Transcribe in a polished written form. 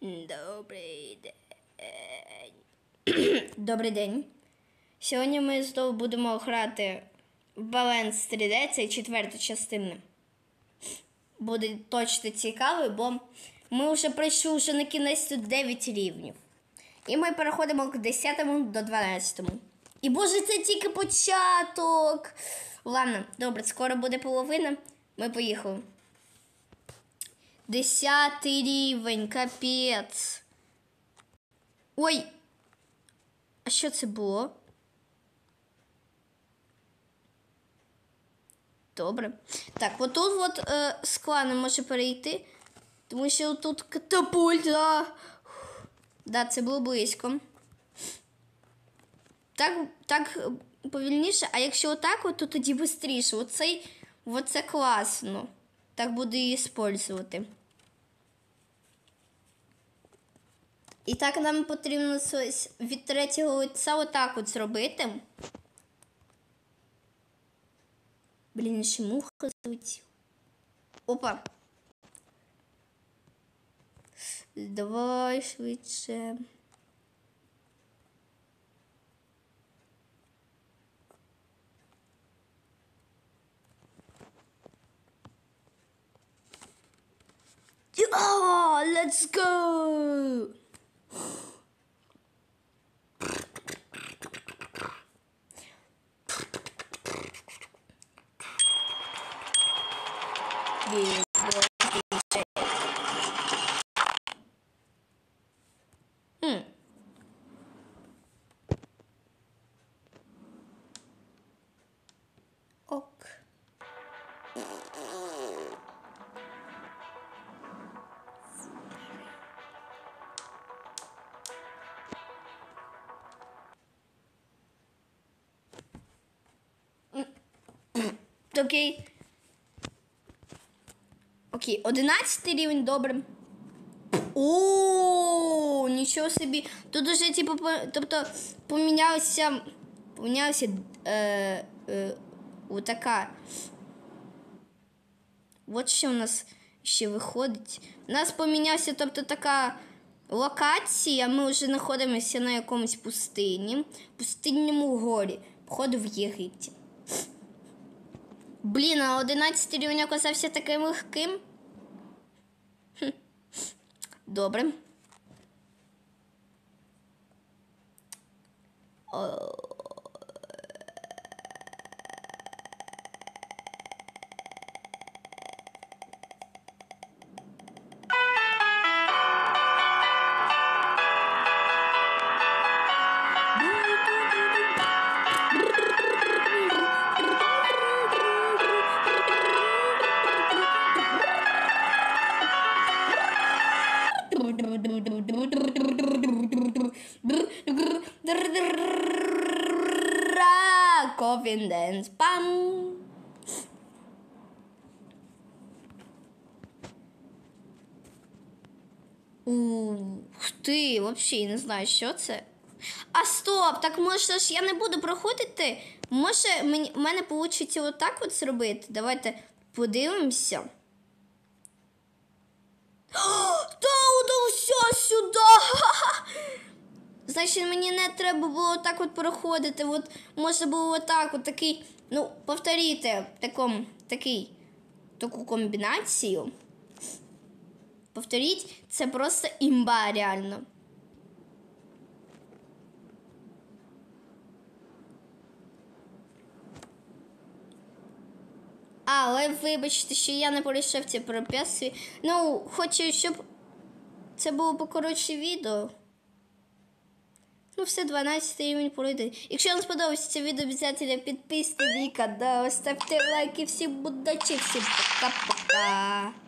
Добрий день. Добрий день. Сьогодні ми знову будемо грати в Balance 3D, це 4-та частина. Буде точно цікаво, бо ми вже пройшли вже на кінець тут 9 рівнів. І ми переходимо к 10-му до 12-му. І боже, це тільки початок! Ладно, добре, скоро буде половина. Ми поїхали. 10-й рівень, капець. Ой! А що це було? Добре. Так, отут скла не може перейти, тому що тут катапульта. Да, це було близько. Так повільніше, а якщо отак, то тоді швидше. Оце класно. Так буду її використовувати. І так нам потрібно від третього лиця отак от зробити. Блін, ще муха злетіла. Опа. Давай швидше. Let's go! Ок. Окей. Окей, 11-й рівень, добре. О, нічого собі. Тут уже, тобто, помінялася отака. От що у нас ще виходить. У нас помінявся, тобто, така локація. Ми вже знаходимося на якомусь пустинному горі. Походу в Єгипті. Блін, а 11 рівень оказався таким легким. Добре. Confidence. Пам! Ух ти, взагалі не знаю, що це. А стоп, так може ж я не буду проходити? Може в мене вийде отак от зробити? Давайте подивимося. Та удався сюди! Значить, мені не треба було так от проходити. От можна було отак, от такий, ну, повторити таку комбінацію. Повторіть, це просто імба, реально. Але вибачте, що я не пройшов ці препятствия. Ну, хочу, щоб це було покоротше відео. Ну все, 12 рівень пройде. Якщо вам сподобається це відео, обов'язково підписуйтесь на канал, ставте лайки, всім удачі, всім пока-пока.